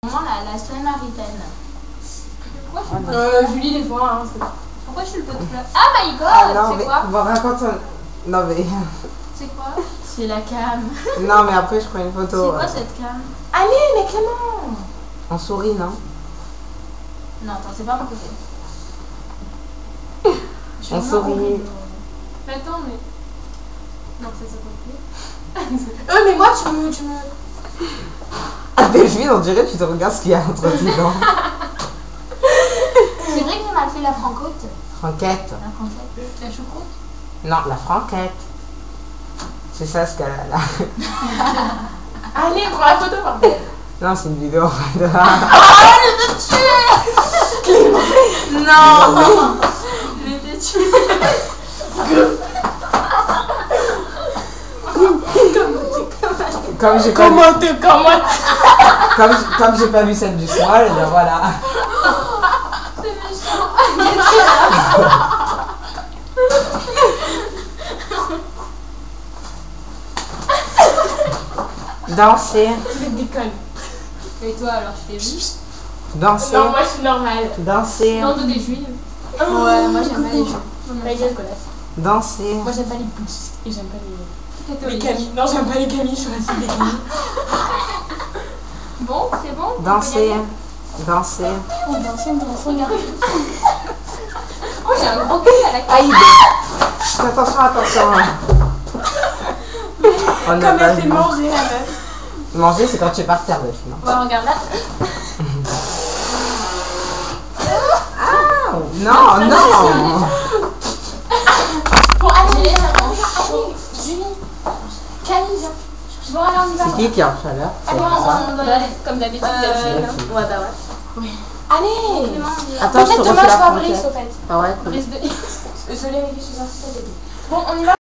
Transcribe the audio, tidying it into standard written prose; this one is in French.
La Samaritaine. Julie, des fois. Hein, pourquoi je suis le pot de fleurs? Ah my god! Ah non, c'est quoi? Bon, raconte. Non, mais. C'est quoi? C'est la cam. Non, mais après, je prends une photo. C'est quoi cette cam? Allez, mais Clément! On sourit, non? Non, attends, c'est pas mon côté. On sourit. Mais attends, mais. Non, c'est ça côté. Mais moi, tu me. Ah, Delphine, on dirait que tu te regardes ce qu'il y a entre tes dents. C'est vrai que j'ai mal fait la francote. Franquette. La franquette. La choucroute. Non, la franquette. C'est ça ce qu'elle a là. Allez, prends la photo, bordel! Non, c'est une vidéo. Je vais te tuer! Non! Je vais te tuer! Comme j'ai pas vu celle du soir, ben voilà. C'est méchant! Danser. Tu déconnes. Et toi alors, je t'ai vu? Danser. Non, moi, je suis normale. Danser. Non, de des juives. Ouais, moi j'aime pas les juives. La gueule, connasse. Danser. Moi, j'aime pas les bouddhistes et j'aime pas les Catholique. camis. Non, j'aime pas les camis, je suis restée des camis. Bon, c'est bon? Danser. Danser. Oh, danser, regarde. Oh, j'ai un gros cul à la Aïe. Attention, attention. On n'a Comme pas elle fait vu. manger, la meuf. Manger, c'est quand tu es par terre, Delphine. Ouais, regarde là. Ah, non, non. Bon, allez, Julie, Camille, viens. Bon, allez, on y va. C'est qui est en chaleur? Allez, on va aller comme d'habitude. Ouais, bah ouais. Allez! Attends, je te Peut-être refais demain, je la vais à Brice, frontière. au fait. Ah ouais, cool. Brice de... Je l'ai réfléchi sur ça. Bon, on y va?